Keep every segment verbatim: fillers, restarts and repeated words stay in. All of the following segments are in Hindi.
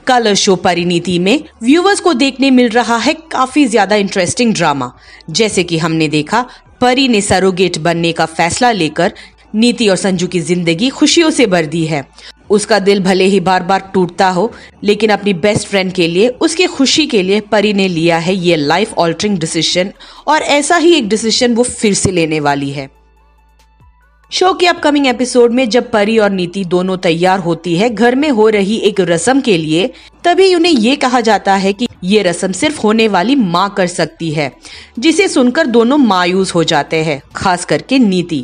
कलर शो परिणीति में व्यूवर्स को देखने मिल रहा है काफी ज्यादा इंटरेस्टिंग ड्रामा। जैसे कि हमने देखा, परी ने सरोगेट बनने का फैसला लेकर नीति और संजू की जिंदगी खुशियों से भर दी है। उसका दिल भले ही बार बार टूटता हो, लेकिन अपनी बेस्ट फ्रेंड के लिए, उसकी खुशी के लिए परी ने लिया है ये लाइफ ऑल्टरिंग डिसीजन, और ऐसा ही एक डिसीजन वो फिर से लेने वाली है। शो के अपकमिंग एपिसोड में जब परी और नीति दोनों तैयार होती है घर में हो रही एक रस्म के लिए, तभी उन्हें ये कहा जाता है कि ये रस्म सिर्फ होने वाली माँ कर सकती है, जिसे सुनकर दोनों मायूस हो जाते हैं, खास करके नीति।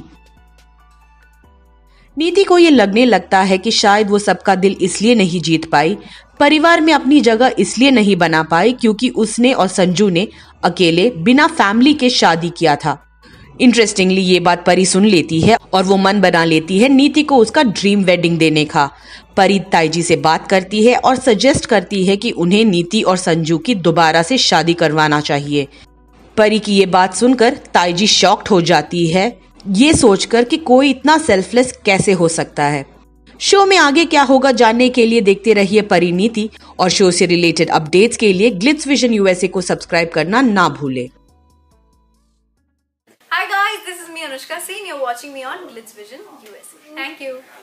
नीति को ये लगने लगता है कि शायद वो सबका दिल इसलिए नहीं जीत पाई, परिवार में अपनी जगह इसलिए नहीं बना पाई क्योंकि उसने और संजू ने अकेले बिना फैमिली के शादी किया था। इंटरेस्टिंगली ये बात परी सुन लेती है और वो मन बना लेती है नीति को उसका ड्रीम वेडिंग देने का। परी ताईजी से बात करती है और सजेस्ट करती है कि उन्हें नीति और संजू की दोबारा से शादी करवाना चाहिए। परी की ये बात सुनकर ताईजी शॉक्ड हो जाती है, ये सोचकर कि कोई इतना सेल्फलेस कैसे हो सकता है। शो में आगे क्या होगा जानने के लिए देखते रहिए परिणीति, और शो से रिलेटेड अपडेट्स के लिए ग्लिट्स विजन यूएसए को सब्सक्राइब करना ना भूले। Hi guys, this is me Anushka Singh. You're watching me on Glitz Vision U S A. Thank you.